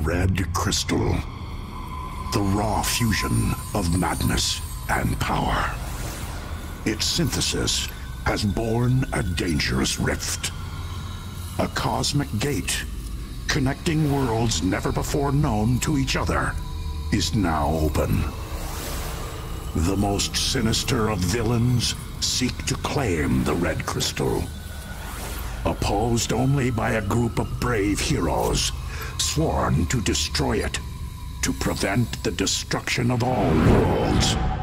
red crystal. The raw fusion of madness and power. Its synthesis has born a dangerous rift. A cosmic gate, connecting worlds never before known to each other, is now open. The most sinister of villains seek to claim the red crystal. Opposed only by a group of brave heroes, sworn to destroy it, to prevent the destruction of all worlds.